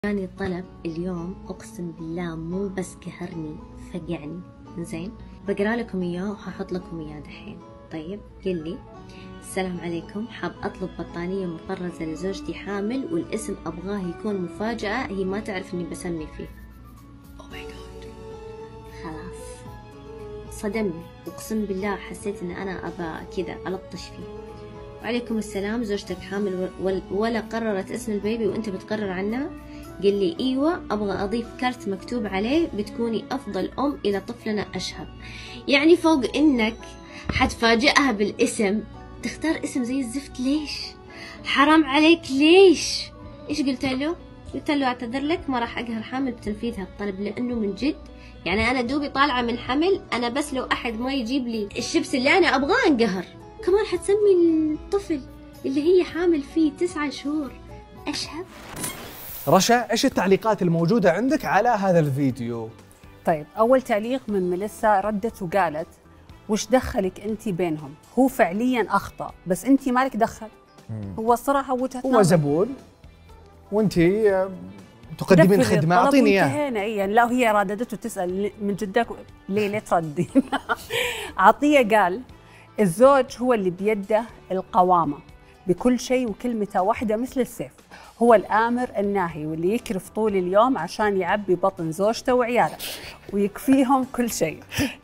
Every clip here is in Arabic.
جاني طلب اليوم اقسم بالله مو بس قهرني فقعني. زين بقرا لكم اياه وححط لكم اياه دحين. طيب قل لي: السلام عليكم، حاب اطلب بطانية مطرزة لزوجتي حامل والاسم ابغاه يكون مفاجأة، هي ما تعرف اني بسمي فيه. او ماي جاد، خلاص صدمني اقسم بالله، حسيت ان انا ابى كذا الطش فيه. وعليكم السلام، زوجتك حامل ولا قررت اسم البيبي وانت بتقرر عنها؟ قال لي ايوه، ابغى اضيف كرت مكتوب عليه بتكوني افضل ام الى طفلنا اشهب. يعني فوق انك حتفاجئها بالاسم تختار اسم زي الزفت. ليش؟ حرام عليك، ليش؟ ايش قلت له؟ قلت له اعتذر لك، ما راح اقهر حامل بتنفيذ هالطلب، لانه من جد يعني انا دوبي طالعه من حمل، انا بس لو احد ما يجيب لي الشيبس اللي انا ابغاه انقهر. كمان حتسمي الطفل اللي هي حامل فيه 9 شهور اشهب. رشا، ايش التعليقات الموجودة عندك على هذا الفيديو؟ طيب، أول تعليق من ميليسا ردت وقالت: وش دخلك أنت بينهم؟ هو فعليا أخطأ بس أنت مالك دخل. هو الصراحة وجهة هو نظر. زبون وأنت تقدمين خدمة، أعطيني إياها. يعني لا، هي رددته تسأل من جدك ليه تردين. عطية قال: الزوج هو اللي بيده القوامة بكل شيء وكلمته واحدة مثل السيف، هو الآمر الناهي واللي يكرف طول اليوم عشان يعبي بطن زوجته وعياله ويكفيهم كل شيء.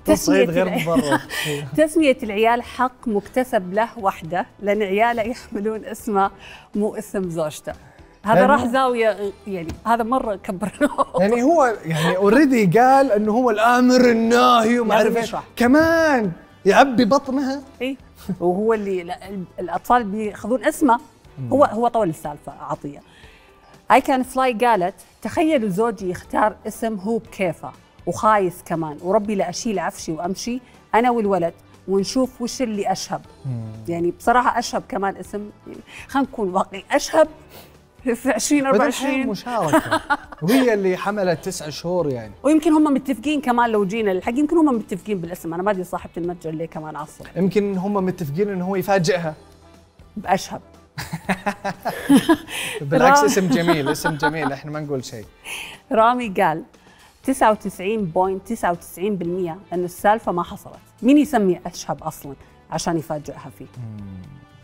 تسمية العيال حق مكتسب له وحده، لأن عياله يحملون اسمه مو اسم زوجته. هذا راح زاوية، يعني هذا مرة كبرناه. يعني هو يعني اوريدي قال انه هو الامر الناهي وما اعرف ايش، كمان يعبي بطنها. اي، وهو اللي الاطفال بياخذون اسمه. هو طول السالفه. عطيه اي كان فلاي قالت: تخيلوا زوجي يختار اسم هو بكيفه وخايس كمان، وربي لا اشيل عفشي وامشي انا والولد ونشوف وش اللي اشهب. يعني بصراحه اشهب كمان اسم، يعني خلينا نكون واقعي، اشهب في 2024 مشاركه وهي اللي حملت 9 شهور يعني. ويمكن هم متفقين كمان، لو جينا للحق يمكن هم متفقين بالاسم. انا ما ادري صاحبه المتجر ليه كمان عصر. يمكن هم متفقين انه هو يفاجئها باشهب. بالعكس، اسم جميل، اسم جميل، احنا ما نقول شيء. رامي قال: 99.99% انه السالفه ما حصلت. مين يسمي اشهب اصلا عشان يفاجئها فيه؟